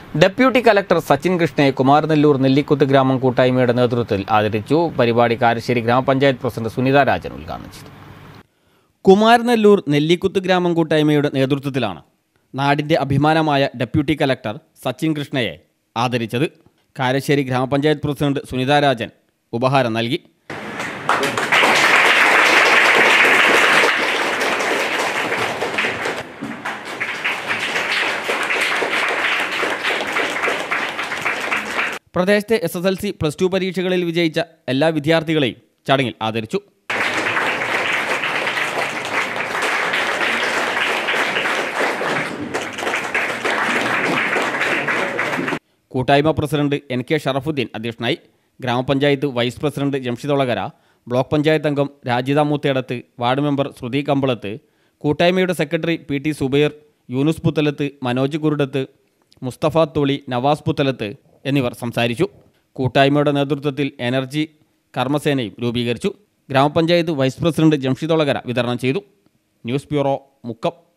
Deputy collector Sachin കൃഷ്ണയെ കുമാരനെല്ലൂർ നെല്ലിക്കുത്ത് ഗ്രാമം കൂട്ടായ്മയുടെ നേതൃത്വത്തിൽ ആദരിച്ചു. പരിപാടി കാരശ്ശേരി ഗ്രാമപഞ്ചായത്ത് പ്രസിഡന്റ് സുനിത രാജൻ ഉദ്ഘാടനം ചെയ്തു. കുമാരനെല്ലൂർ നെല്ലിക്കുത്ത് ഗ്രാമം കൂട്ടായ്മയുടെ നേതൃത്വത്തിലാണ് നാടിൻ്റെ അഭിമാനമായ ഡെപ്യൂട്ടി കലക്ടർ സച്ചിൻ കൃഷ്ണയെ ആദരിച്ചത്. കാരശ്ശേരി ഗ്രാമപഞ്ചായത്ത് പ്രസിഡന്റ് സുനിത രാജൻ ഉപഹാരം നൽകി. പ്രദേശത്തെ SSLC +2 പരീക്ഷകളിൽ വിജയിച്ച എല്ലാ വിദ്യാർത്ഥികളെയും ചടങ്ങിൽ ആദരിച്ചു. കൂട്ടായ്മ പ്രസിഡന്റ് NK ഷറഫുദ്ദീൻ അധ്യക്ഷനായി. ഗ്രാമപഞ്ചായത്ത് vice president Jamshid Olakara, block panchayat അംഗം രാജിത മൂത്തേടത്ത്, വാർഡ് മെമ്പർ ശ്രുതി കമ്പളത്ത്, കൂട്ടായ്മയുടെ സെക്രട്ടറി PT സുബൈർ, യൂനുസ് പുത്തലത്ത്, മനോജ് കുരുടത്ത്, മുസ്തഫ തോളി, നവാസ് പുത്തലത്ത് എന്നിവർ സംസാരിച്ചു. കൂട്ടായ്മയുടെ നേതൃത്വത്തിൽ എനർജി കർമ്മസേനയും രൂപീകരിച്ചു. ഗ്രാമപഞ്ചായത്ത് വൈസ് പ്രസിഡന്റ് ജംഷിദ് ഒളകര വിതരണം ചെയ്തു. News bureau, Mukkam.